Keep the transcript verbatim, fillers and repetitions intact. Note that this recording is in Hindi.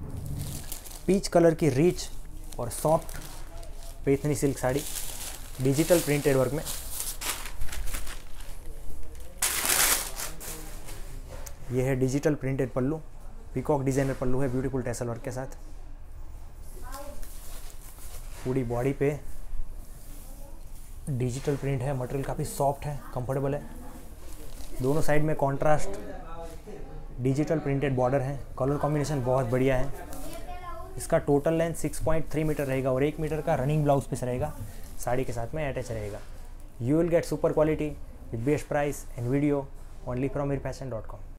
पीच कलर की रिच और soft Paithani silk sari digital printed work में। यह है digital printed pallu, peacock designer pallu है ब्यूटीफुल टैसल वर्क के साथ। पूरी बॉडी पे डिजिटल प्रिंट है, मटेरियल काफ़ी सॉफ्ट है, कंफर्टेबल है। दोनों साइड में कॉन्ट्रास्ट डिजिटल प्रिंटेड बॉर्डर है, कलर कॉम्बिनेशन बहुत बढ़िया है। इसका total length six point three metre रहेगा और एक मीटर का रनिंग ब्लाउज पीस रहेगा, साड़ी के साथ में अटैच रहेगा। You will get super quality with best price and video only from Meer fashion dot com.